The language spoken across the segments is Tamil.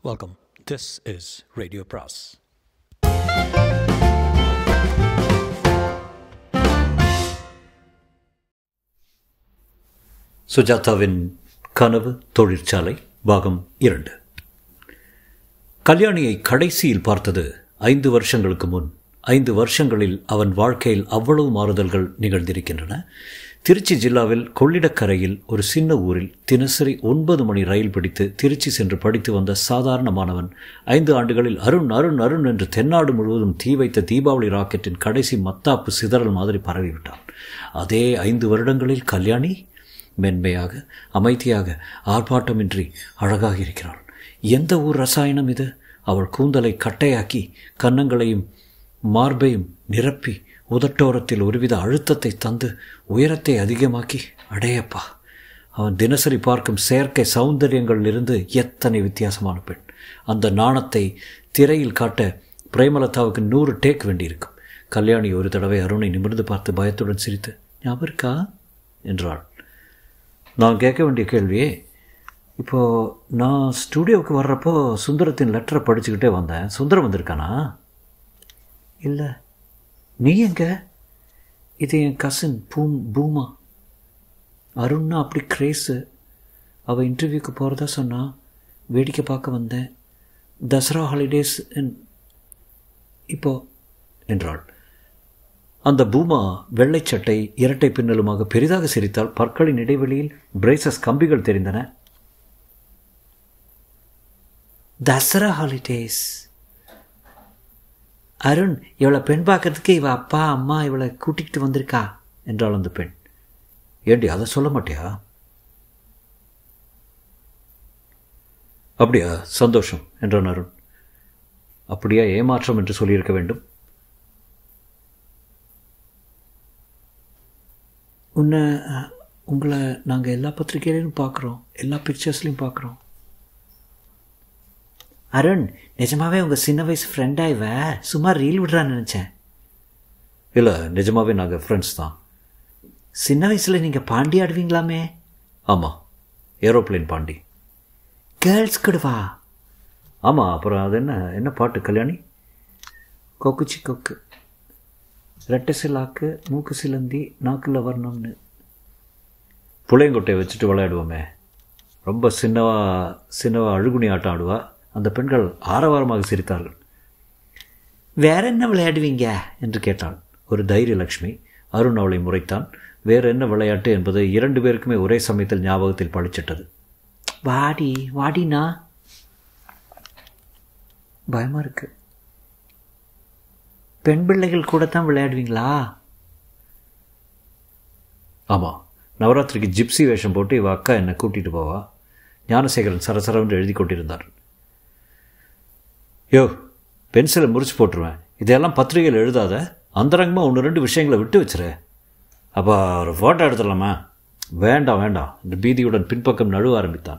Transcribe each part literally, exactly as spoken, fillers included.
Welcome. This is Radio Pras. சுஜாதாவின் கனவு தொழிற்சாலை பாகம் இரண்டு. கல்யாணியை கடைசியில் பார்த்தது ஐந்து வருஷங்களுக்கு முன். ஐந்து வருஷங்களில் அவன் வாழ்க்கையில் அவ்வளவு மாறுதல்கள் நிகழ்ந்திருக்கின்றன. திருச்சி ஜில்லாவில் கொள்ளிடக்கரையில் ஒரு சின்ன ஊரில் தினசரி ஒன்பது மணி ரயில் பிடித்து திருச்சி சென்று படித்து வந்த சாதாரண மாணவன் ஐந்து ஆண்டுகளில் அருண் அருண் அருண் என்று தென்னாடு முழுவதும் தீ வைத்த தீபாவளி ராக்கெட்டின் கடைசி மத்தாப்பு சிதறல் மாதிரி பரவிவிட்டான். அதே ஐந்து வருடங்களில் கல்யாணி மென்மையாக, அமைதியாக, ஆர்ப்பாட்டமின்றி அழகாக இருக்கிறாள். எந்த ஊர் ரசாயனம் இது? அவள் கூந்தலை கட்டையாக்கி கன்னங்களையும் மார்பையும் நிரப்பி உதட்டோரத்தில் ஒருவித அழுத்தத்தை தந்து உயரத்தை அதிகமாக்கி, அடையப்பா, அவன் தினசரி பார்க்கும் செயற்கை சௌந்தரியங்களிலிருந்து எத்தனை வித்தியாசமான பெண்! அந்த நாணத்தை திரையில் காட்ட பிரேமலதாவுக்கு நூறு டேக் வேண்டியிருக்கும். கல்யாணி ஒரு தடவை அருணை நிமிர்ந்து பார்த்து பயத்துடன் சிரித்து, ஞாபகம் இருக்கா என்றாள். நான் கேட்க வேண்டிய கேள்வியே, இப்போது நான் ஸ்டூடியோவுக்கு வர்றப்போ சுந்தரத்தின் லெட்டரை படிச்சுக்கிட்டே வந்தேன். சுந்தரம் வந்திருக்கானா? இல்லை. நீ எங்க? இது என் கசின் பூம் பூமா. அருண்னா அப்படி கிரேஸு. அவள் இன்டர்வியூக்கு போகிறதா சொன்னால் வேடிக்கை பார்க்க வந்தேன். தசரா ஹாலிடேஸ் இப்போ என்றாள். அந்த பூமா வெள்ளைச்சட்டை இரட்டை பின்னலுமாக பெரிதாக சிரித்தால் பற்களின் இடைவெளியில் பிரேசஸ் கம்பிகள் தெரிந்தன. தசரா ஹாலிடேஸ். அருண், இவளை பெண் பார்க்கறதுக்கு இவள் அப்பா அம்மா இவளை கூட்டிகிட்டு வந்திருக்கா என்றாள் அந்த பெண். ஏண்டி அதை சொல்ல மாட்டியா? அப்படியா, சந்தோஷம் என்றான் அருண். அப்படியா ஏமாற்றம் என்று சொல்லியிருக்க வேண்டும். உன்னை உங்களை நாங்கள் எல்லா பத்திரிகையிலையும் பார்க்குறோம், எல்லா பிக்சர்ஸ்லையும் பார்க்குறோம். அருண், நிஜமாவே உங்கள் சின்ன வயசு ஃப்ரெண்டாக இவ சும்மா ரீல் விடுறான்னு நினச்சேன். இல்லை, நிஜமாவே நாங்கள் ஃப்ரெண்ட்ஸ் தான். சின்ன வயசில் நீங்கள் பாண்டி ஆடுவீங்களாமே? ஆமாம், ஏரோப்ளேன் பாண்டி. கேர்ள்ஸ் கூடவா? ஆமாம். அப்புறம் அது என்ன என்ன பாட்டு கல்யாணி? கொக்குச்சி கொக்கு, ரெட்டை சிலாக்கு, மூக்கு சிலந்தி, நாக்கில் வரணும்னு. புளையங்கொட்டையை வச்சுட்டு விளையாடுவோமே. ரொம்ப சின்னவா சின்னவா அழுகுனி ஆட்டம் ஆடுவா. அந்த பெண்கள் ஆரவாரமாக சிரித்தார்கள். வேற என்ன விளையாடுவீங்க என்று கேட்டாள் ஒரு தைரிய லக்ஷ்மி. அருண் அவளை முறைத்தான். வேற என்ன விளையாட்டு என்பது இரண்டு பேருக்குமே ஒரே சமயத்தில் ஞாபகத்தில் பழிச்சிட்டது. வாடி வாடினா. பயமா இருக்கு. பெண் பிள்ளைகள் கூட தான் விளையாடுவீங்களா? ஆமாம், நவராத்திரிக்கு ஜிப்சி வேஷம் போட்டு இவ அக்கா என்னை கூட்டிகிட்டு போவா. ஞானசேகரன் சரசரவென்று எழுதி கொண்டிருந்தார். யோ, பென்சிலை முறிச்சு போட்டுருவேன். இதெல்லாம் பத்திரிகையில் எழுதாத. அந்தரங்கமாக ஒன்று ரெண்டு விஷயங்களை விட்டு வச்சுரு. அப்போ ஒரு ஃபோட்டோ எடுத்துடலாமா? வேண்டாம் வேண்டாம் என்று பீதியுடன் பின்பக்கம் நழுவ ஆரம்பித்தான்.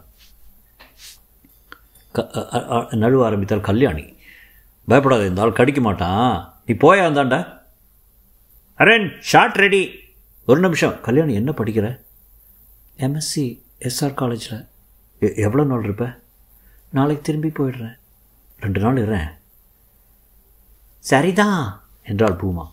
நழுவ ஆரம்பித்தால் கல்யாணி. பயப்படாத, இந்த ஆள் கடிக்க மாட்டான், நீ போயா இருந்தாண்டா. அரேன், ஷார்ட் ரெடி. ஒரு நிமிஷம். கல்யாணி, என்ன படிக்கிற? எம்எஸ்சி எஸ்ஆர் காலேஜில். எவ்வளோ நாள் இருப்ப? நாளைக்கு திரும்பி போயிடுறேன். ரெண்டு நாள் இருறேன். சரிதான் என்றாள் பூமா.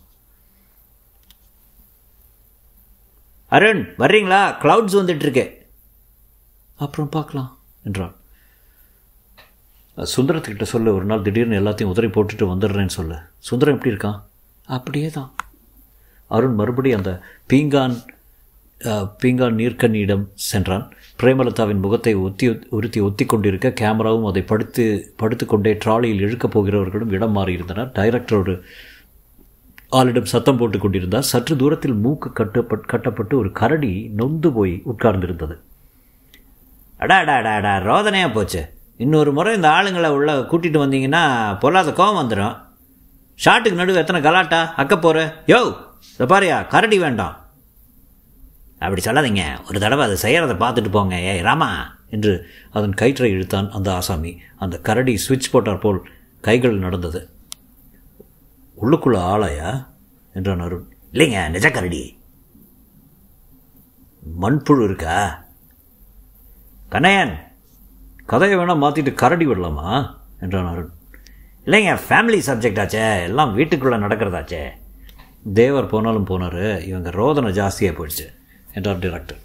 அருண், வர்றீங்களா? கிளவுட்ஸ் வந்துட்டுருக்கு. அப்புறம் பார்க்கலாம் என்றாள். சுந்தரத்துக்கிட்ட சொல்ல, ஒரு நாள் திடீர்னு எல்லாத்தையும் உதறி போட்டுட்டு வந்துடுறேன்னு சொல்ல. சுந்தரம் எப்படி இருக்கான்? அப்படியே தான். அருண் மறுபடி அந்த பீங்கான் பீங்கான் நீர்க்கண்ணியிடம் சென்றான். பிரேமலதாவின் முகத்தை ஒத்தி உறுத்தி ஒத்தி கொண்டிருக்க கேமராவும் அதை படுத்து படுத்து கொண்டே ட்ராலியில் இழுக்கப் போகிறவர்களும் இடம் மாறியிருந்தனர். டைரக்டர் ஒரு ஆளிடம் சத்தம் போட்டு கொண்டிருந்தார். சற்று தூரத்தில் மூக்கு கட்டப்பட் கட்டப்பட்டு ஒரு கரடி நொந்து போய் உட்கார்ந்திருந்தது. அடா அடா அடா அடா ரோதனையாக போச்சு. இன்னொரு முறை இந்த ஆளுங்களை உள்ள கூட்டிகிட்டு வந்தீங்கன்னா பொல்லாத கோவம் வந்துடும். ஷாட்டுக்கு நடுவு எத்தனை கலாட்டா அக்க போகிற? யோ, இதை பாரியா, கரடி வேண்டாம். அப்படி சொல்லாதீங்க, ஒரு தடவை அதை செய்கிறத பார்த்துட்டு போங்க. ஏய் ராமா என்று அதன் கயிற்றை இழுத்தான் அந்த ஆசாமி. அந்த கரடி சுவிட்ச் போட்டார் போல் கைகள் நடந்தது. உள்ளுக்குள்ள ஆளாயா என்றான் அருண். இல்லைங்க, நிஜ கரடி. மண்புழு இருக்கா? கண்ணையன், கதையை வேணால் மாற்றிட்டு கரடி விடலாமா என்றான் அருண். இல்லைங்க, ஃபேமிலி சப்ஜெக்ட் ஆச்சே, எல்லாம் வீட்டுக்குள்ளே நடக்கிறதாச்சே. தேவர் போனாலும் போனார், இவங்க ரோதனை ஜாஸ்தியாக போயிடுச்சு என்றார் டைரக்டர்.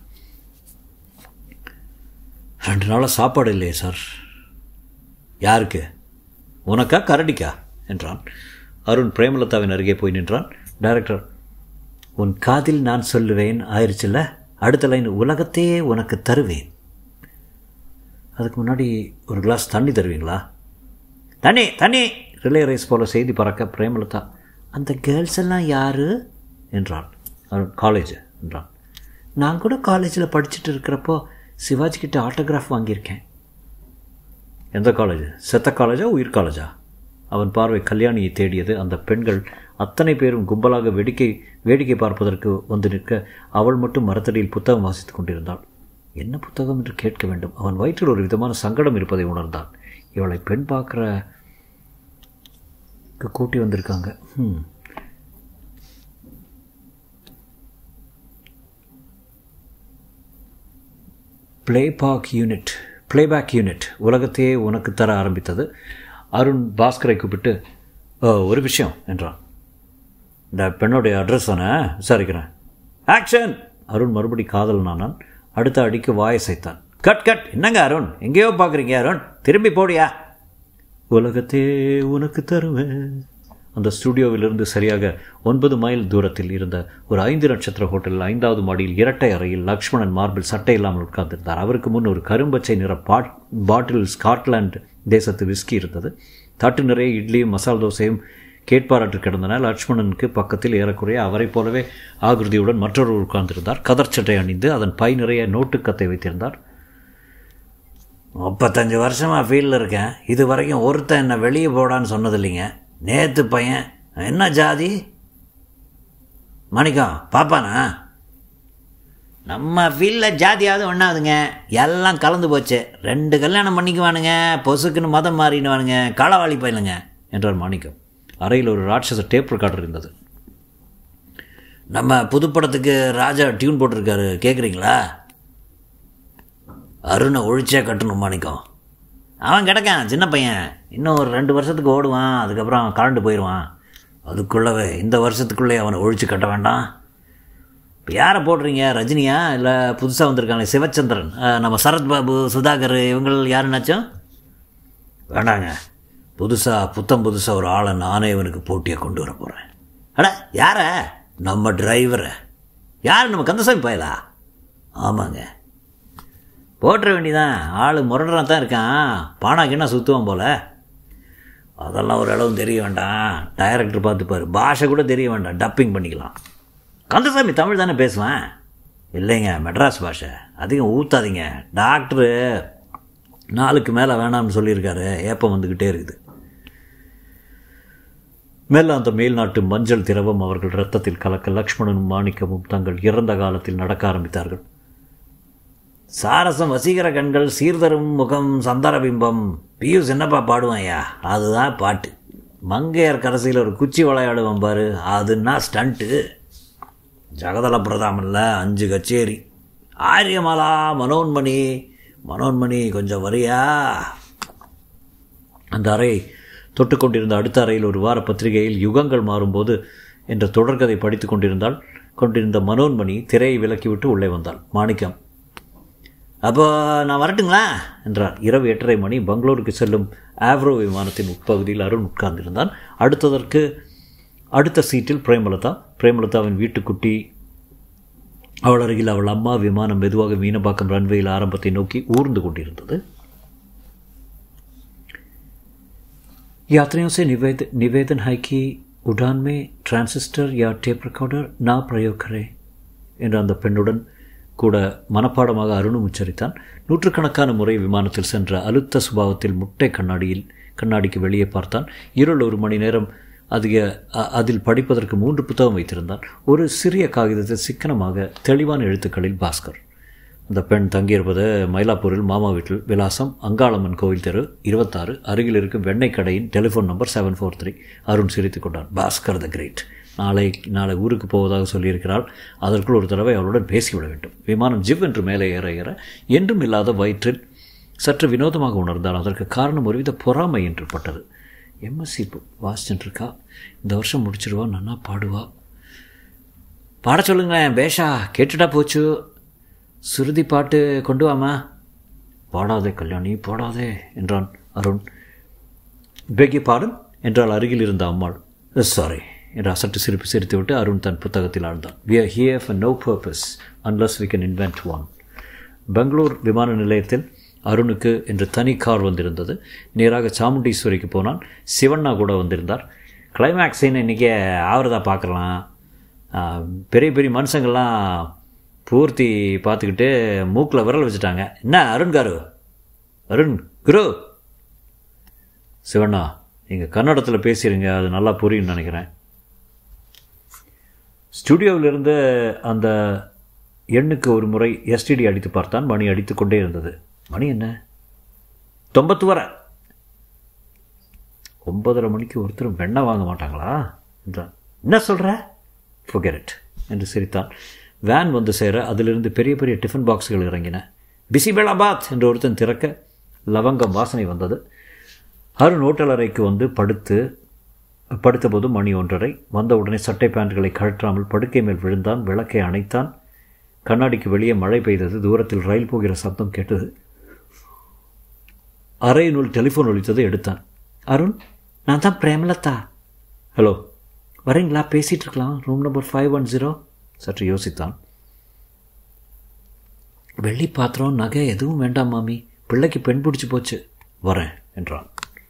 ரெண்டு நாளாக சாப்பாடு இல்லையே சார். யாருக்கு? உனக்கா கரடிக்கா என்றான். அருண் பிரேமலதாவின் அருகே போய் நின்றான். டைரக்டர், உன் காதில் நான் சொல்லுவேன் ஆயிடுச்சுல்ல, அடுத்த லைன் உலகத்தையே உனக்கு தருவேன். அதுக்கு முன்னாடி ஒரு கிளாஸ் தண்ணி தருவீங்களா? தண்ணி தண்ணி ரிலே ரேஸ் போல செய்தி பறக்க பிரேமலதா, அந்த கேர்ள்ஸ் எல்லாம் யாரு என்றான். அருண், காலேஜ் என்றான். நான் கூட காலேஜில் படிச்சுட்டு இருக்கிறப்போ சிவாஜி கிட்ட ஆட்டோகிராஃப் வாங்கியிருக்கேன். எந்த காலேஜ்? செத்த காலேஜா உயிர் காலேஜா? அவன் பார்வை கல்யாணியை தேடியது. அந்த பெண்கள் அத்தனை பேரும் கும்பலாக வேடிக்கை வேடிக்கை பார்ப்பதற்கு வந்து நிற்க அவள் மட்டும் மரத்தடியில் புத்தகம் வாசித்துக் கொண்டிருந்தாள். என்ன புத்தகம் என்று கேட்க வேண்டும். அவன் வயிற்றில் ஒரு விதமான சங்கடம் இருப்பதை உணர்ந்தான். இவளை பெண் பார்க்குற கூட்டி வந்திருக்காங்க. ம் பிளேபாக் யூனிட் பிளேபேக் யூனிட் உலகத்தையே உனக்கு தர ஆரம்பித்தது. அருண் பாஸ்கரை கூப்பிட்டு, ஒரு விஷயம் என்றான். இந்த பெண்ணுடைய அட்ரஸ் தானே, விசாரிக்கிறேன். ஆக்ஷன்! அருண் மறுபடி காதலனானான். அடுத்த அடிக்கு வாயை சைத்தான். Cut cut! என்னங்க அருண், எங்கேயோ பார்க்குறீங்க அருண், திரும்பி போடியா. உலகத்தையே உனக்கு தருவேன். அந்த ஸ்டுடியோவிலிருந்து சரியாக ஒன்பது மைல் தூரத்தில் இருந்த ஒரு ஐந்து நட்சத்திர ஹோட்டலில் ஐந்தாவது மாடியில் இரட்டை அறையில் லக்ஷ்மணன் மார்பில் சட்டை இல்லாமல் உட்கார்ந்திருந்தார். அவருக்கு முன் ஒரு கரும்பச்சை நிற பாட் பாட்டில் ஸ்காட்லாந்து தேசத்து விஸ்கி இருந்தது. தட்டு நிறைய இட்லியும் மசால் தோசையும் கேட்பாராட்டு கிடந்தன. லக்ஷ்மணனுக்கு பக்கத்தில் ஏறக்குறைய அவரை போலவே ஆகிருதியுடன் மற்றொரு உட்கார்ந்திருந்தார். கதர் சட்டை அணிந்து அதன் பை நிறைய நோட்டுக்கத்தை வைத்திருந்தார். முப்பத்தஞ்சு வருஷமாக ஃபீல்டில் இருக்கேன், இது வரைக்கும் ஒருத்தன் என்னை வெளியே போடான்னு சொன்னது இல்லைங்க. நேற்று பையன் என்ன ஜாதி மாணிக்கம் பாப்பானா? நம்ம ஃபீல்டில் ஜாதியாவது ஒன்றாதுங்க, எல்லாம் கலந்து போச்சு. ரெண்டு கல்யாணம் பண்ணிக்குவானுங்க, பொசுக்குன்னு மதம் மாறிடுவானுங்க, களவாளி பயிலுங்க என்றார் மாணிக்கம். அறையில் ஒரு ராட்சச டேப் ரெக்கார்டர் இருந்தது. நம்ம புதுப்படத்துக்கு ராஜா டியூன் போட்டிருக்காரு, கேட்குறீங்களா? அருணை ஒழிச்சே கட்டணும் மாணிக்கம். அவன் கிடக்கான் சின்ன பையன், இன்னும் ஒரு ரெண்டு வருஷத்துக்கு ஓடுவான், அதுக்கப்புறம் கரண்ட் போயிடுவான். அதுக்குள்ளவே இந்த வருஷத்துக்குள்ளே அவனை ஒழிச்சு கட்ட வேண்டாம். இப்போ யாரை போடுறீங்க, ரஜினியா இல்லை புதுசாக வந்திருக்காங்க சிவச்சந்திரன், நம்ம சரத்பாபு, சுதாகர், இவங்கள் யாருன்னாச்சும்? வேண்டாங்க, புதுசாக புத்தம் புதுசாக ஒரு ஆளை நானே இவனுக்கு போட்டியை கொண்டு வர போகிறேன். அட யார? நம்ம டிரைவரை. யார்? நம்ம கந்தசாமி பயலா? ஆமாங்க, போட்டுற வேண்டிதான். ஆள் முரடராக தான் இருக்கான், பானாக்கின்னா சுற்றுவான் போல். அதெல்லாம் ஒரு அளவும் தெரிய வேண்டாம், டைரக்டர் பார்த்துப்பார். பாஷை கூட தெரிய வேண்டாம், டப்பிங் பண்ணிக்கலாம். கந்தசாமி தமிழ் தானே பேசுவேன். இல்லைங்க, மெட்ராஸ் பாஷை, அதிகம் ஊற்றாதீங்க. டாக்டரு நாளுக்கு மேலே வேணாம்னு சொல்லியிருக்காரு, ஏப்பம் வந்துக்கிட்டே இருக்குது. மேலே அந்த மேல்நாட்டு மஞ்சள் திரவம் அவர்கள் இரத்தத்தில் கலக்க லக்ஷ்மணனும் மாணிக்கமும் தங்கள் இறந்த காலத்தில் நடக்க ஆரம்பித்தார்கள். சாரசம் வசீகர கண்கள், சீர்தரும் முகம், சந்தாரபிம்பம். பியூஸ் என்னப்பா பாடுவான் ஐயா, அதுதான் பாட்டு. மங்கையர் கரசியில் ஒரு குச்சி விளையாடுவான் பாரு, அதுன்னா ஸ்டண்ட்டு. ஜகதல பிரதாமனில் அஞ்சு கச்சேரி. ஆரியமாலா, மனோன்மணி. மனோன்மணி கொஞ்சம் வரியா? அந்த அறை தொட்டுக்கொண்டிருந்த அடுத்த அறையில் ஒரு வார பத்திரிகையில் யுகங்கள் மாறும்போது என்ற தொடர்கதை படித்து கொண்டிருந்தால் கொண்டிருந்த மனோன்மணி திரையை விலக்கிவிட்டு உள்ளே வந்தாள். மாணிக்கம், அப்போ நான் வரட்டுங்களா என்றார். இரவு எட்டரை மணி. பெங்களூருக்கு செல்லும் ஆவ்ரோ விமானத்தின் உட்பகுதியில் அருண் உட்கார்ந்திருந்தான். அடுத்ததற்கு அடுத்த சீட்டில் பிரேமலதா. பிரேமலதாவின் வீட்டுக்குட்டி அவள் அருகில் அவள் அம்மா. விமானம் மெதுவாக மீனம்பாக்கம் ரன்வேயில் ஆரம்பத்தை நோக்கி ஊர்ந்து கொண்டிருந்தது. यात्रियों से निवेद निवेदन है कि उड़ान में ट्रांसिस्टर या टेप रिकॉर्डर ना प्रयोग करें என்ற அந்த பெண்ணுடன் கூட மனப்பாடமாக அருணும் உச்சரித்தான். நூற்றுக்கணக்கான முறை விமானத்தில் சென்ற அழுத்த சுபாவத்தில் முட்டை கண்ணாடியில் கண்ணாடிக்கு வெளியே பார்த்தான். இருள் ஒரு மணி நேரம் அதிக அதில் படிப்பதற்கு மூன்று புத்தகம் வைத்திருந்தான். ஒரு சிறிய காகிதத்தில் சிக்கனமாக தெளிவான எழுத்துக்களில் பாஸ்கர். அந்த பெண் தங்கியிருப்பது மயிலாப்பூரில் மாமா வீட்டில். விலாசம் அங்காளம்மன் கோவில் தெரு இருபத்தாறு. அருகில் இருக்கும் வெண்ணெய் கடையின் telephone number seven four three. Arun சிரித்து கொண்டான். Bhaskar the great. நாளை நாளை ஊருக்கு போவதாக சொல்லியிருக்கிறாள். அதற்குள் ஒரு தடவை அவளுடன் பேசிவிட வேண்டும். விமானம் ஜிவ் என்று மேலே ஏற ஏற என்றும் இல்லாத வயிற்றில் சற்று வினோதமாக உணர்ந்தால் அதற்கு காரணம் ஒருவித பொறாமை என்று பட்டது. எம்எஸ்சி வாசிச்சுட்டுருக்கா, இந்த வருஷம் முடிச்சிடுவா, நன்னா பாடுவா. பாட சொல்லுங்களேன் பேஷா, கேட்டுட்டா போச்சு. சுருதி பாட்டு கொண்டு வாமா. பாடாதே கல்யாணி, பாடாதே என்றான் அருண். பெகி பாடன் என்றால் அருகில் இருந்த அம்மாள். சாரி என்று அசட்டு சிரிப்பு சிரித்துவிட்டு அருண் தன் புத்தகத்தில் ஆழ்ந்தான். We are here for no purpose unless we can invent one. Bangalore விமான நிலையத்தில் அருணுக்கு என்று தனி கார் வந்திருந்தது. நேராக சாமுண்டீஸ்வரிக்கு போனான். சிவண்ணா கூட வந்திருந்தார். கிளைமேக்ஸ் சீன் இன்றைக்கி ஆவரதா பார்க்கலாம். பெரிய பெரிய மனுஷங்கள்லாம் பூர்த்தி பார்த்துக்கிட்டு மூக்கில் விரல் வச்சுட்டாங்க. என்ன அருண் காரு, அருண் குரு. சிவண்ணா, நீங்கள் கன்னடத்தில் பேசிடுங்க, அது நல்லா புரியும்னு நினைக்கிறேன். ஸ்டுடியோவிலிருந்து அந்த எண்ணுக்கு ஒரு முறை எஸ்டிடி அடித்து பார்த்தான். மணி அடித்து கொண்டே இருந்தது. மணி என்ன, தொம்பத்து வர. ஒன்பதரை மணிக்கு ஒருத்தரும் வெண்ணெய் வாங்க மாட்டாங்களா என்றான். என்ன சொல்கிற? forget it என்று சிரித்தான். வேன் வந்து சேர அதிலிருந்து பெரிய பெரிய டிஃபன் பாக்ஸுகள் இறங்கின. பிசிபேலாபாத் என்று ஒருத்தன் திறக்க லவங்கம் வாசனை வந்தது. அருண் ஹோட்டல் அறைக்கு வந்து படுத்து படுத்தபோது மணி ஒன்றரை. வந்தவுடனே சட்டை பேண்ட்களை கழற்றாமல் படுக்கை மேல் விழுந்தான். விளக்கை அணைத்தான். கண்ணாடிக்கு வெளியே மழை பெய்தது. தூரத்தில் ரயில் போகிற சத்தம் கேட்டது. அறையினுள் டெலிஃபோன் ஒலித்தது. எடுத்தான். அருண், நான் தான் பிரேமலதா. ஹலோ, வரீங்களா? பேசிகிட்டு இருக்கலாம். Room number five one zero. சற்று யோசித்தான். வெள்ளி பாத்திரம் நகை எதுவும் வேண்டாம் மாமி, பிள்ளைக்கு பெண் பிடிச்சி போச்சு. வரேன் என்றான்.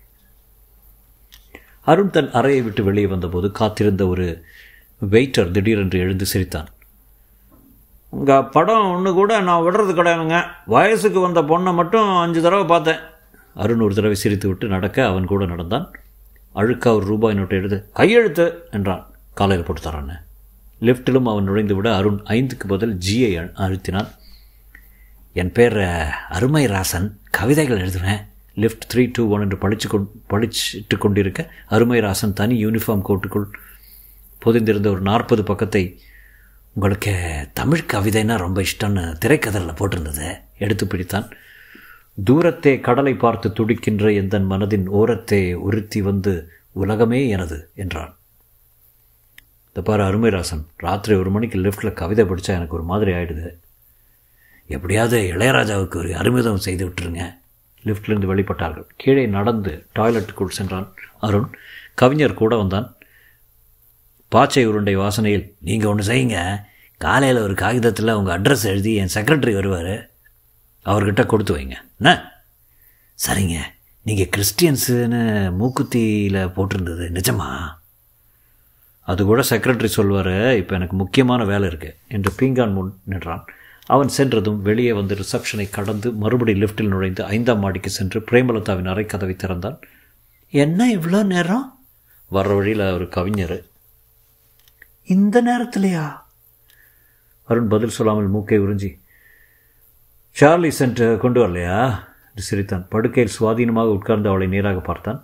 அருண் தன் அறையை விட்டு வெளியே வந்தபோது காத்திருந்த ஒரு வெயிட்டர் திடீரென்று எழுந்து சிரித்தான். உங்கள் படம் ஒன்று கூட நான் விடுறது கிடையாதுங்க. வயசுக்கு வந்த பொண்ணை மட்டும் அஞ்சு தடவை பார்த்தேன். அருண் ஒரு தடவை சிரித்து விட்டு நடக்க அவன் கூட நடந்தான். அழுக்கா ஒரு ரூபாய் நோட்டை எடுத்து கையெழுத்து என்றான். காலையில் போட்டு தரான்னு. லிஃப்ட்டிலும் அவன் நுழைந்து விட அருண் ஐந்துக்கு பதில் ஜியை அழுத்தினான். என் பேர் அருமை ராசன், கவிதைகள் எழுதுவேன். லிஃப்ட் த்ரீ டூ ஒன் என்று படித்து கொண் படிச்சுட்டு கொண்டிருக்க அருமை ராசன் தனி யூனிஃபார்ம் கோட்டுக்குள் பொதிந்திருந்த ஒரு நாற்பது பக்கத்தை, உங்களுக்கு தமிழ் கவிதைன்னா ரொம்ப இஷ்டம்னு திரைக்கதலில் போட்டிருந்தது, எடுத்து பிடித்தான். தூரத்தே கடலை பார்த்து துடிக்கின்ற எந்தன் மனதின் ஓரத்தே உறுத்தி வந்து உலகமே எனது என்றான். இந்த பாரு அருமைராசன், ராத்திரி ஒரு மணிக்கு லிஃப்ட்டில் கவிதை படித்தா எனக்கு ஒரு மாதிரி ஆகிடுது. எப்படியாவது இளையராஜாவுக்கு ஒரு அறிமுகம் செய்து விட்டுருங்க. லிஃப்ட்லேருந்து வெளிப்பட்டார்கள். கீழே நடந்து டாய்லெட்டுக்குள் சென்றான் அருண். கவிஞர் கூட வந்தான். பாச்சை உருண்டை வாசனையில், நீங்கள் ஒன்று செய்யுங்க, காலையில் ஒரு காகிதத்தில் உங்கள் அட்ரஸ் எழுதி என் செக்ரட்டரி வருவார், அவர்கிட்ட கொடுத்து வைங்க. என்ன? சரிங்க. நீங்கள் கிறிஸ்டியன்ஸுன்னு மூக்குத்தியில் போட்டிருந்தது நிஜமா? அது கூட செக்ரட்டரி சொல்வார். இப்போ எனக்கு முக்கியமான வேலை இருக்குது என்று பீங்கான் முன் நின்றான். அவன் சென்றதும் வெளியே வந்து ரிசப்ஷனை கடந்து மறுபடி லிஃப்ட்டில் நுழைந்து ஐந்தாம் மாடிக்கு சென்று பிரேமலதாவின் அறை கதவை திறந்தான். என்ன இவ்வளோ நேரம்? வர்ற வழியில் ஒரு கவிஞர். இந்த நேரத்திலையா? அருண் பதில் சொல்லாமல் மூக்கை உறிஞ்சி, சார்லி சென்ட் கொண்டு வரலையா என்று சிரித்தான். படுக்கையில் சுவாதீனமாக உட்கார்ந்து அவளை நேராக பார்த்தான்.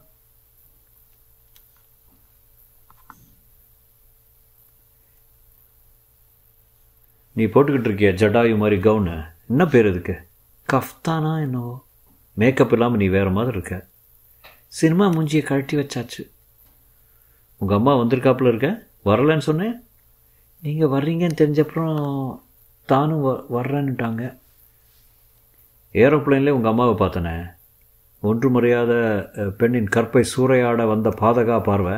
நீ போட்டுக்கிட்டு இருக்கிய ஜடாயு மாதிரி கவுனு என்ன பேர் இதுக்கு? கஃப்தானா என்னவோ. மேக்கப் இல்லாமல் நீ வேறு மாதிரி இருக்க. சினிமா மூஞ்சியை கழட்டி வச்சாச்சு. உங்கள் அம்மா வந்திருக்காப்புல இருக்க, வரலன்னு சொன்னேன். நீங்கள் வர்றீங்கன்னு தெரிஞ்சப்புறம் தானும் வ வர்றேன்னுட்டாங்க. ஏரோப்ளைன்லேயே உங்கள் அம்மாவை பார்த்தனே. ஒன்று முறையாத பெண்ணின் கற்பை சூறையாட வந்த பாதகா பார்வை.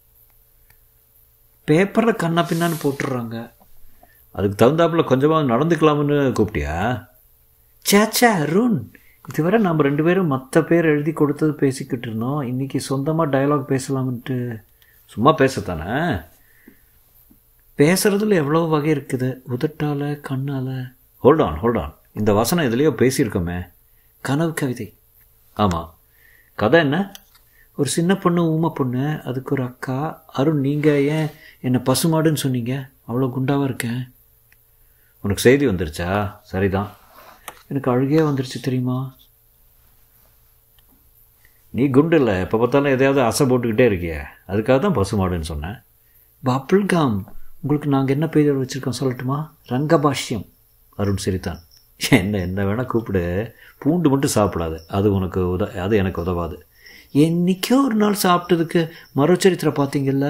பேப்பரில் கண்ணா பின்னான்னு போட்டுடுறாங்க. அதுக்கு தகுந்தாப்பில் கொஞ்சமாக நடந்துக்கலாம்னு கூப்பிட்டியா? சேச்சா அருண், இதுவரை நம்ம ரெண்டு பேரும் மற்ற பேர் எழுதி கொடுத்தது பேசிக்கிட்டு இருந்தோம். இன்றைக்கி சொந்தமாக டயலாக் பேசலாம்ன்ட்டு. சும்மா பேசத்தானே? பேசுகிறதுல எவ்வளோ வகை இருக்குது. உதட்டால், கண்ணால். ஹோல்டான் ஹோல்டான் இந்த வசனம் எதுலேயோ பேசியிருக்கோமே. கனவு கவிதை. ஆமாம். கதை என்ன? ஒரு சின்ன பொண்ணு, ஊமை பொண்ணு, அதுக்கு ஒரு அக்கா. அருண், நீங்கள் ஏன் என்னை பசுமாடுன்னு சொன்னீங்க? அவ்வளோ குண்டாவாக இருக்கேன். உனக்கு செய்தி வந்துருச்சா? சரிதான். எனக்கு அழுகையே வந்துருச்சு தெரியுமா? நீ குண்டு இல்லை, எப்போ பார்த்தாலும் எதையாவது அசை போட்டுக்கிட்டே இருக்கிய, அதுக்காக தான் பசுமாடுன்னு சொன்னேன். பப்புல்காம். உங்களுக்கு நாங்கள் என்ன பேர் வச்சுருக்கோம் சொல்லட்டுமா? ரங்கபாஷ்யம். அருண் சிரித்தான். என்ன என்ன வேணால் கூப்பிடு, பூண்டு மட்டும் சாப்பிடாது, அது உனக்கு உத அது எனக்கு உதவாது. என்றைக்கோ ஒரு நாள் சாப்பிட்டதுக்கு மறுச்சரித்திரம் பார்த்தீங்கல்ல.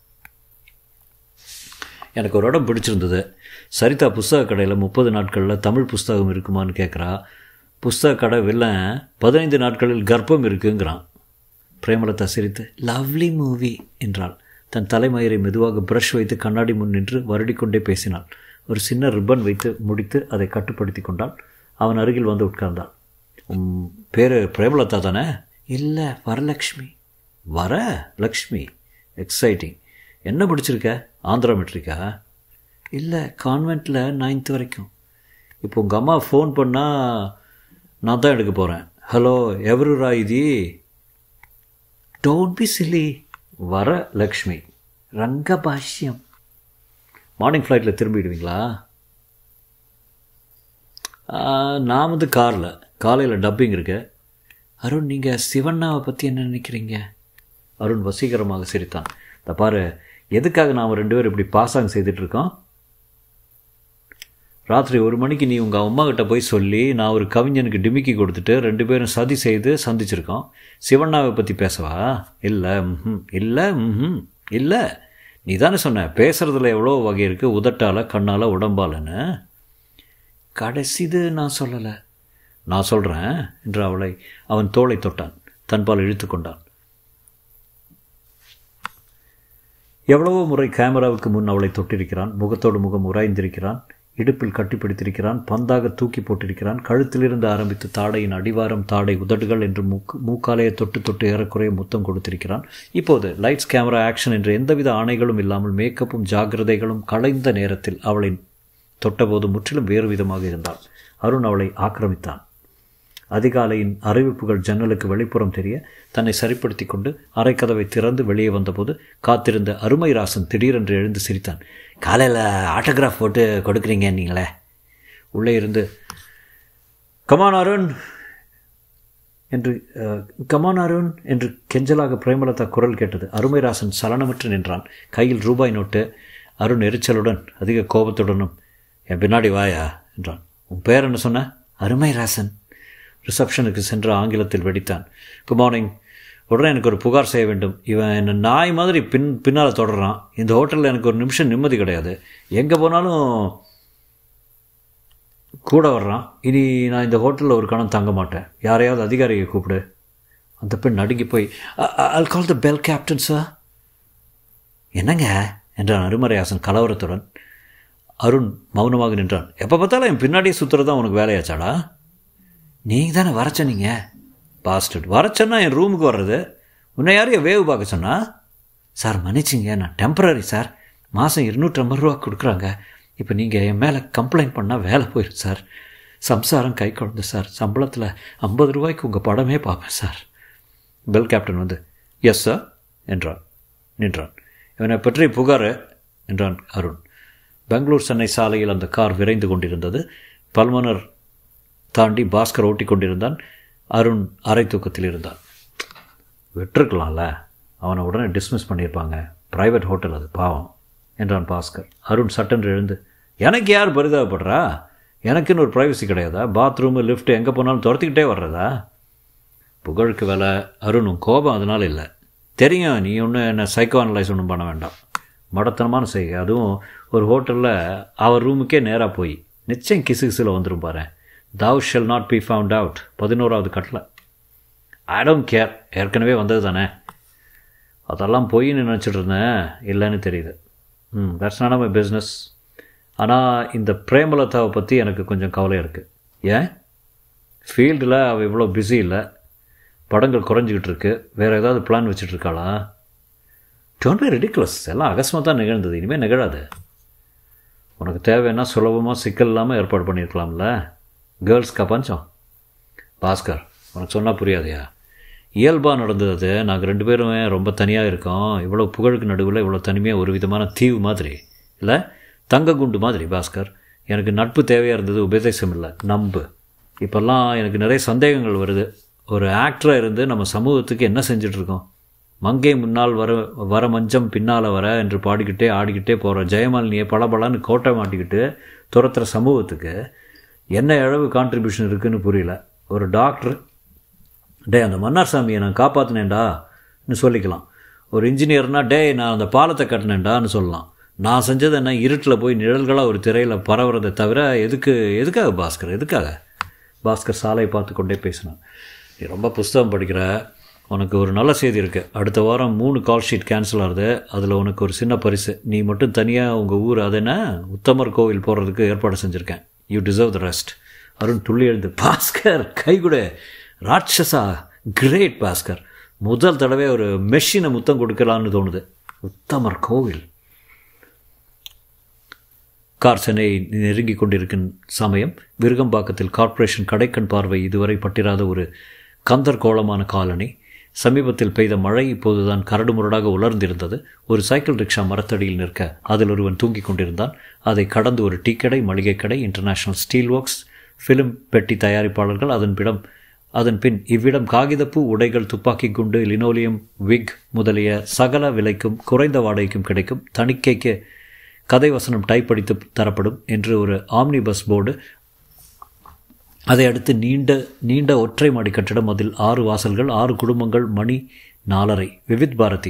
எனக்கு ஒரு இடம் பிடிச்சிருந்தது. சரிதா புஸ்தக கடையில் முப்பது நாட்களில் தமிழ் புஸ்தகம் இருக்குமான்னு கேட்குறா. புஸ்தக கடை வில்லன் பதினைந்து நாட்களில் கர்ப்பம் இருக்குங்கிறான். பிரேமலதா சிரித்து லவ்லி மூவி என்றாள். தன் தலைமயிரை மெதுவாக ப்ரஷ் வைத்து கண்ணாடி முன் நின்று வருடிக்கொண்டே பேசினாள். ஒரு சின்ன ரிப்பன் வைத்து முடித்து அதை கட்டுப்படுத்தி கொண்டாள். அவன் அருகில் வந்து உட்கார்ந்தாள். உன் பேர் பிரேமலதா தானே? இல்லை, வரலக்ஷ்மி. வர லக்ஷ்மி, எக்ஸைட்டிங். என்ன படிச்சிருக்க? ஆந்திரா மெட்ரிக்கா? இல்லை, கான்வெண்ட்டில் நைன்த்து வரைக்கும். இப்போ உங்கள் அம்மா ஃபோன் பண்ணால் நான் தான் எடுக்க போகிறேன். ஹலோ எவருரா இது? Don't be silly. வர லக்ஷ்மி. ரங்கபாஷ்யம். மார்னிங் ஃப்ளைட்டில் திரும்பிடுவீங்களா? நான் வந்து காரில். காலையில் டப்பிங் இருக்கு. அருண், நீங்கள் சிவண்ணாவை பற்றி என்ன நினைக்கிறீங்க? அருண் வசீகரமாக சிரித்தான். இந்த பாரு, எதுக்காக நாம் ரெண்டு பேரும் இப்படி பாசாங் செய்துட்ருக்கோம்? ராத்திரி ஒரு மணிக்கு நீ உங்கள் அம்மா கிட்ட போய் சொல்லி நான் ஒரு கவிஞனுக்கு டிமிக்கி கொடுத்துட்டு ரெண்டு பேரும் சதி செய்து சந்திச்சிருக்கோம். சிவண்ணாவை பற்றி பேசவா? இல்லை, ம் இல்லை, ம் இல்லை. நீ தானே சொன்ன பேசுகிறதுல எவ்வளோ வகை இருக்குது, உதட்டால், கண்ணால், உடம்பாலன்னு. கடைசிது நான் சொல்லலை. நான் சொல்கிறேன் என்று அவளை அவன் தோளை தொட்டான். தன்பால் இழுத்து கொண்டான். எவ்வளவோ முறை கேமராவுக்கு முன் அவளை தொட்டிருக்கிறான். முகத்தோடு முகம் உராய்ந்திருக்கிறான். இடுப்பில் கட்டிப்பிடித்திருக்கிறான். பந்தாக தூக்கி போட்டிருக்கிறான். கழுத்திலிருந்து ஆரம்பித்து தாடையின் அடிவாரம், தாடை, உதடுகள் என்று மூக்கு மூக்காலையை தொட்டு தொட்டு ஏறக்குறைய முத்தம் கொடுத்திருக்கிறான். இப்போது லைட்ஸ், கேமரா, ஆக்ஷன் என்று எந்தவித ஆணைகளும் இல்லாமல் மேக்கப்பும் ஜாகிரதைகளும் களைந்த நேரத்தில் அவளை தொட்டபோது முற்றிலும் வேறு விதமாக இருந்தாள். அருண் அவளை ஆக்கிரமித்தான். அதிகாலையின் அறிவிப்புகள் ஜன்னலுக்கு வெளிப்புறம் தெரிய தன்னை சரிப்படுத்தி கொண்டு அரைக்கதவை திறந்து வெளியே வந்தபோது காத்திருந்த அருமைராசன் திடீரென்று எழுந்து சிரித்தான். காலையில் ஆட்டோகிராஃப் போட்டு கொடுக்குறீங்க நீங்களே. உள்ளே இருந்து கமான் அருண் என்று கமான் அருண் என்று கெஞ்சலாக பிரேமலதா குரல் கேட்டது. அருமைராசன் சலனமற்று நின்றான். கையில் ரூபாய் நோட்டு. அருண் எரிச்சலுடன் அதிக கோபத்துடனும் என் பின்னாடி வாயா என்றான். உன் பேர் என்ன சொன்ன? அருமைராசன். ரிசப்ஷனுக்கு சென்று ஆங்கிலத்தில் வெடித்தான். Good morning. உடனே எனக்கு ஒரு புகார் செய்ய வேண்டும். இவன் என்னை நாய் மாதிரி பின் பின்னால் தொடர்றான். இந்த ஹோட்டலில் எனக்கு ஒரு நிமிஷம் நிம்மதி கிடையாது. எங்கே போனாலும் கூட வர்றான். இனி நான் இந்த ஹோட்டலில் ஒரு கணம் தங்க மாட்டேன். யாரையாவது அதிகாரியை கூப்பிடு. அந்த பெண் நடுங்கி போய் I'll call the bell captain sir. என்னங்க என்றான் அருமறையாசன் கலவரத்துடன். அருண் மௌனமாக நின்றான். எப்போ பார்த்தாலும் என் பின்னாடியே சுற்றுறது தான் உனக்கு வேலையாச்சாடா? நீங்கள் தானே வர சொன்னீங்க. பாஸ்டட். வர சொன்னா என் ரூமுக்கு வர்றது. உன்னை யாரையும் வேவு பார்க்க சொன்னா? சார் மன்னிச்சிங்க, நான் டெம்பரரி சார். மாதம் இருநூற்றம்பது ரூபா கொடுக்குறாங்க. இப்போ நீங்கள் என் மேலே கம்ப்ளைண்ட் பண்ணால் வேலை போயிடும் சார். சம்சாரம் கை குழந்தை சார். சம்பளத்தில் ஐம்பது ரூபாய்க்கு உங்கள் படமே பார்ப்பேன் சார். பெல் கேப்டன் வந்து எஸ் சார் என்றான். நின்றான். இவனை பற்றி புகார் என்றான் அருண். பெங்களூர் சென்னை சாலையில் அந்த கார் விரைந்து கொண்டிருந்தது. பல்மனர் தாண்டி பாஸ்கர் ஓட்டி கொண்டிருந்தான். அருண் அரை தூக்கத்தில் இருந்தான். விட்டுருக்கலாம்ல, அவனை உடனே டிஸ்மிஸ் பண்ணியிருப்பாங்க. ப்ரைவேட் ஹோட்டல் அது, பாவம் என்றான் பாஸ்கர். அருண் சட்டென்று எழுந்து, எனக்கு யார் பரிதாபப்படுறா? எனக்குன்னு ஒரு ப்ரைவசி கிடையாதா? பாத்ரூமு, லிஃப்ட்டு எங்கே போனாலும் துரத்திக்கிட்டே வர்றதா? புகழுக்கு வேலை. அருண் கோபம் அதனால் இல்லை. தெரியும், நீ ஒன்றும் என்ன சைக்கோ அனலைஸ் ஒன்றும் பண்ண வேண்டாம். மடத்தனமான செய்கை. அதுவும் ஒரு ஹோட்டலில் அவர் ரூமுக்கே நேராக போய் நிச்சயம் கிசு கிசில் வந்துடும் பாரு. Thou shall not be found out. பதினோராவது கட்டளை. I don't care. ஏற்கனவே வந்தது தானே. அதெல்லாம் போயின்னு நினச்சிட்டு இருந்தேன். இல்லைன்னு தெரியுது. ம் தட்ஸ் நாட் மை பிஸ்னஸ். ஆனால் இந்த பிரேமலதாவை பற்றி எனக்கு கொஞ்சம் கவலையாக இருக்குது. ஏன்? ஃபீல்டில் அவள் இவ்வளோ பிஸி இல்லை. படங்கள் குறைஞ்சிக்கிட்டு இருக்கு. வேறு ஏதாவது பிளான் வச்சுட்ருக்காளா? Don't be ridiculous. எல்லாம் அகஸ்மாக தான் நிகழ்ந்தது. இனிமேல் நிகழாது. உனக்கு தேவைன்னா சுலபமாக சிக்கல் இல்லாமல் ஏற்பாடு பண்ணியிருக்கலாம்ல. கேர்ள்ஸ்க்கா பஞ்சம்? பாஸ்கர், உனக்கு சொன்னால் புரியாதையா? இயல்பாக நடந்தது. நாங்கள் ரெண்டு பேரும் ரொம்ப தனியாக இருக்கோம். இவ்வளோ புகழுக்கு நடுவில் இவ்வளோ தனிமையாக ஒரு விதமான தீவு மாதிரி இல்லை, தங்க குண்டு மாதிரி. பாஸ்கர், எனக்கு நட்பு தேவையாக இருந்தது, உபதேசம் இல்லை, நம்பு. இப்போல்லாம் எனக்கு நிறைய சந்தேகங்கள் வருது. ஒரு ஆக்டராக இருந்து நம்ம சமூகத்துக்கு என்ன செஞ்சிட்ருக்கோம்? மங்கை முன்னால் வர வர மஞ்சம் பின்னால் வர என்று பாடிக்கிட்டே ஆடிக்கிட்டே போகிற ஜெயமாலினியை பளபளன்னு கோட்டை மாட்டிக்கிட்டு துரத்துகிற சமூகத்துக்கு என்ன அளவு கான்ட்ரிபியூஷன் இருக்குதுன்னு புரியல. ஒரு டாக்டர், டே அந்த மன்னார் சாமியை நான் காப்பாற்றினேன்டான்னு சொல்லிக்கலாம். ஒரு இன்ஜினியர்னால் டே நான் அந்த பாலத்தை கட்டினேன்டான்னு சொல்லலாம். நான் செஞ்சது என்ன, இருட்டில் போய் நிழல்களாக ஒரு திரையில் பரவுறதை தவிர எதுக்கு எதுக்காக பாஸ்கர் எதுக்காக பாஸ்கர் சாலையை பார்த்து கொண்டே பேசினான். நீ ரொம்ப புஸ்தகம் படிக்கிற, உனக்கு ஒரு நல்ல செய்தி இருக்குது. அடுத்த வாரம் மூணு கால் ஷீட் கேன்சல் ஆகுது. அதில் உனக்கு ஒரு சின்ன பரிசு. நீ மட்டும் தனியாக உங்கள் ஊர் அது என்ன உத்தமர் கோவில் போகிறதுக்கு ஏற்பாடு செஞ்சுருக்கேன். You deserve the rest. Arun துள்ளி எழுந்து, பாஸ்கர் கைகுட ராட்சசா, கிரேட் பாஸ்கர். முதல் தடவை ஒரு மெஷினை முத்தம் கொடுக்கலான்னு தோணுது. உத்தமர் கோவில். கார் சென்னையை நெருங்கி கொண்டிருக்கும் சமயம் விருகம்பாக்கத்தில் கார்ப்பரேஷன் கடைக்கண் பார்வை இதுவரை பட்டிராத ஒரு கந்தர் கோலமான காலனி. சமீபத்தில் பெய்த மழை இப்போதுதான் கரடு முரடாக உலர்ந்திருந்தது. ஒரு சைக்கிள் ரிக்ஷா மரத்தடியில் நிற்க அதில் ஒருவன் தூங்கிக் கொண்டிருந்தான். அதை கடந்து ஒரு டீ கடை, மளிகை கடை, இன்டர்நேஷனல் ஸ்டீல் ஒர்க்ஸ், ஃபிலிம் பெட்டி தயாரிப்பாளர்கள், அதன் பிடம் அதன் பின் இவ்விடம் காகிதப்பூ, உடைகள், துப்பாக்கி குண்டு, லினோலியம், விக் முதலிய சகல விலைக்கும் குறைந்த வாடகைக்கும் கிடைக்கும். தணிக்கைக்கு கதை வசனம் டைப் அடித்து தரப்படும் என்று ஒரு ஆம்னி பஸ் போர்டு. அதை அடுத்து நீண்ட நீண்ட ஒற்றை மாடி கட்டிடம். அதில் ஆறு வாசல்கள், ஆறு குடும்பங்கள், மணி நாலரை. விவித் பாரதி.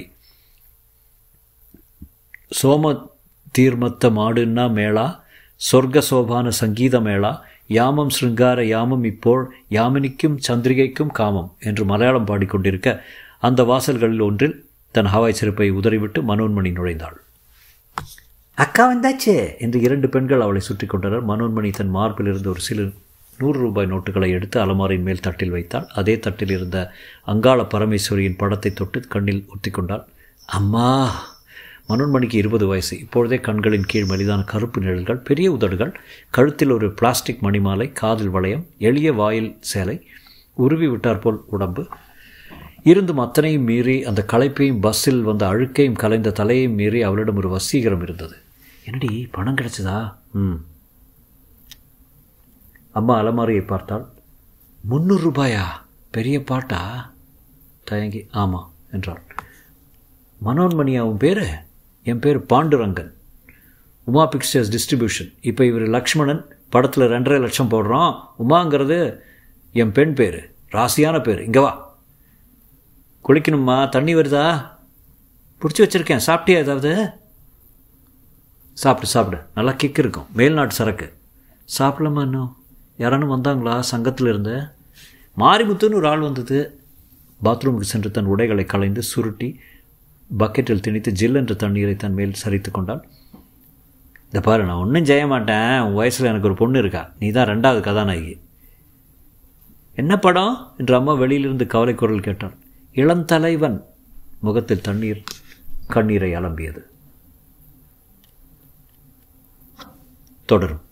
சோம தீர்மத்த மாடுன்னா மேளா, சொர்க்க சோபான சங்கீத மேளா, யாமம் ஸ்ருங்கார யாமம் இப்போள், யாமினிக்கும் சந்திரிகைக்கும் காமம் என்று மலையாளம் பாடிக்கொண்டிருக்க அந்த வாசல்களில் ஒன்றில் தன் ஹவாய் செருப்பை உதறிவிட்டு மனோன்மணி நுழைந்தாள். அக்கா வந்தாச்சே என்று இரண்டு பெண்கள் அவளை சுற்றி கொண்டனர். மனோன்மணி தன் மார்பில் இருந்து ஒரு சில நூறு ரூபாய் நோட்டுகளை எடுத்து அலமாரியின் மேல் தட்டில் வைத்தாள். அதே தட்டில் இருந்த அங்காள பரமேஸ்வரியின் படத்தை தொட்டு கண்ணில் ஒத்தி கொண்டாள். அம்மா! மனோன்மணிக்கு இருபது வயசு. இப்பொழுதே கண்களின் கீழ் மெலிதான கருப்பு நிழல்கள், பெரிய உதடுகள், கழுத்தில் ஒரு பிளாஸ்டிக் மணிமாலை, காதில் வளையம், எளிய வாயில் சேலை, உருவி விட்டாற்போல் உடம்பு. இருந்தும் அத்தனையும் மீறி அந்த களைப்பையும் பஸ்ஸில் வந்த அழுக்கையும் கலைந்த தலையையும் மீறி அவளிடம் ஒரு வசீகரம் இருந்தது. என்னடி பணம் கிடைச்சதா? ம். அம்மா அலமாரியை பார்த்தாள். முந்நூறு ரூபாயா? பெரிய பாட்டா? தயங்கி ஆமாம் என்றாள். மனோன்மணியாவும் பேர்? என் பேர் பாண்டுரங்கன். Uma pictures distribution. இப்போ இவர் லக்ஷ்மணன் படத்தில் ரெண்டரை லட்சம் போடுறோம். உமாங்கிறது என் பெண் பேர், ராசியான பேர். இங்கே வா. குளிக்கணுமா? தண்ணி வருதா? பிடிச்சி வச்சுருக்கேன். சாப்பிட்டியா ஏதாவது? சாப்பிடு சாப்பிடு, நல்லா கிக் இருக்கும். மேல்நாட்டு சரக்கு. சாப்பிடலாமா? இன்னும் யாரானும் வந்தாங்களா சங்கத்தில் இருந்து? மாரிமுத்துன்னு ஒரு ஆள் வந்தது. பாத்ரூமுக்கு சென்று தன் உடைகளை களைந்து சுருட்டி பக்கெட்டில் திணித்து ஜில்லென்ற தண்ணீரை தன் மேல் சரித்து கொண்டாள். இந்த பாரு, நான் ஒன்றும் செய்ய மாட்டேன். உன் வயசில் எனக்கு ஒரு பொண்ணு இருக்கா. நீ தான் ரெண்டாவது கதாநாயகி. என்ன படம் என்று அம்மா வெளியிலிருந்து கவலை குரல் கேட்டாள். இளந்தலைவன். முகத்தில் தண்ணீர் கண்ணீரை அலம்பியது. தொடரும்.